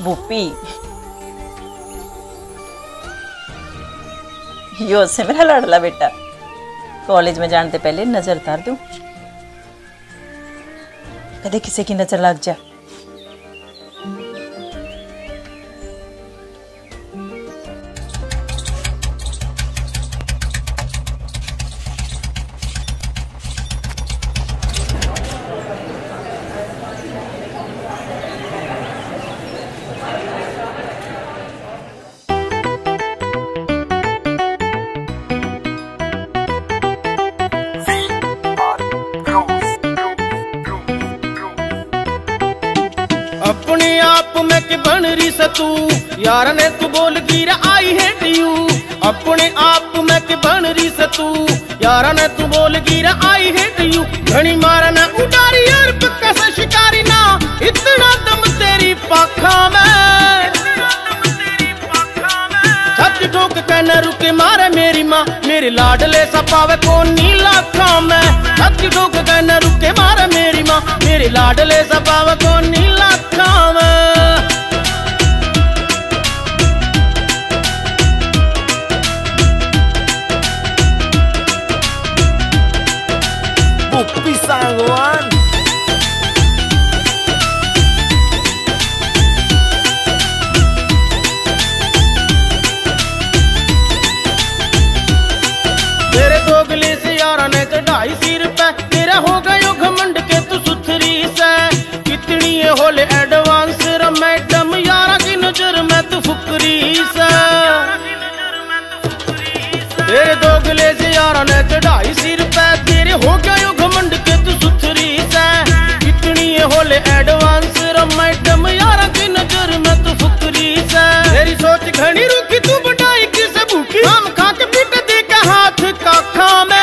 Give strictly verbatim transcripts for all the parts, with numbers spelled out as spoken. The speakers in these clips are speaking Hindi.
बुप्पी, यो से मेरा लाडला बेटा। कॉलेज में जाने पहले नजर उतार दूं, कदे किसी की नजर लग जा। अपने आप में के बन रही सतू यार ने तू बोल गिर आई हेट यू। अपने आप में के बन रही सतू यार ने तू बोल गिर आई हेट यू। घनी मारना उडारी यार पक्का सा शिकारी ना, इतना दम तेरी पाखा में। छत ठोक के न रुके मारे मेरी माँ, मेरे लाडले सा पावे कौन नीला खा में। छत ठोक के न रुके मारे मेरी माँ, मेरे लाडले सा पावे कौन नीला खा में। Bupi Sangoan. तेरे दोगले से यारा ने चढ़ाई सिर पे, तेरा हो गयो घमंड के तू सुथरी से। कितनी ये होले एडवांस र मैडम यारा की नजर में तू फुकरी से। तेरे दोगले से यारा ने चढ़ाई सिर पे, तेरे हो गयो घमंड के तू सुथरी से। कितनी ये होले एडवांस र मैडम यारा की नजर में तू फुकरी से। तेरी सोच घनी रुकी तू बढ़ाई किसे भूखी, हम खा के पीट दे के हाथ काखा में।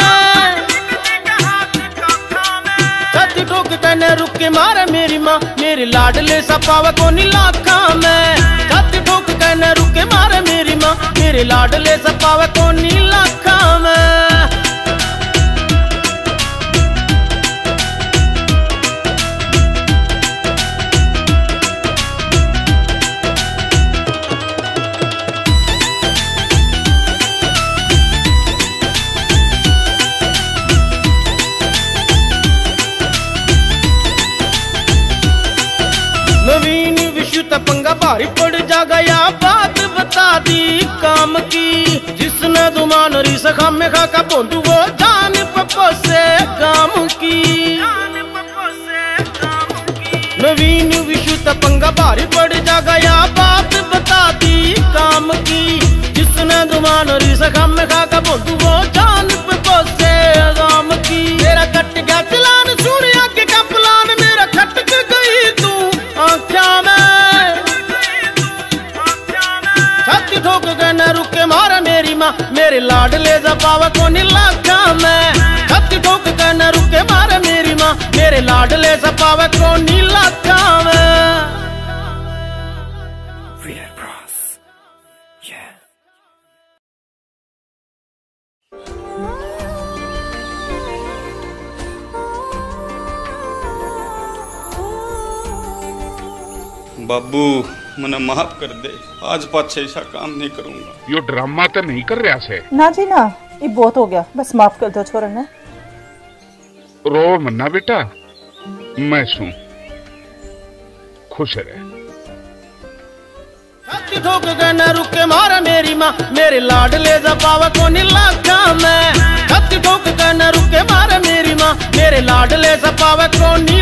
छत ठोक के न रुके मारे मेरी माँ, मेरे लाडले सा पावे को नीलाखा में। छत ठोक के न रुके मारे मेरी माँ, मेरे लाडले सा पावे को नीलाखा में। नवीन विश्व पंगा भारी पड़ जागा या बात बता दी काम की। जिसने दुमान री सखा में खा का बोंदू वो जान पप्पो से काम की। नवीन विश्व पंगा भारी पड़ जागा या बात बता दी काम की। जिसने दुमान री सखा में खा का बोंदू वो जान पप्पो से काम की। तेरा कट गया चलान सुन आगे का प्लान, मेरा खटक गई तू आँखा में। छत ठोक के न रुके मारा मेरी माँ, मेरे लाडले जपावा को नीलाखा में। छत ठोक के न रुके मारा मेरी माँ, मेरे लाडले जपावा को नीलाखा में। Red Bros. Yeah. बाबू मने माफ कर दे, आज पाछे ऐसा काम नहीं करूंगा। यो ड्रामा तो नहीं कर रहा से ना जी ना, ये बहुत हो गया, बस माफ कर दो छोरा ने। रो मन्ना बेटा, मैं सू खुश रहे। छत ठोक के न रुके मारा मेरी माँ, मेरे लाडले जपावा को नीलाखा में। छत ठोक के न रुके मारा मेरी माँ, मेरे लाडले जपावा को नीलाखा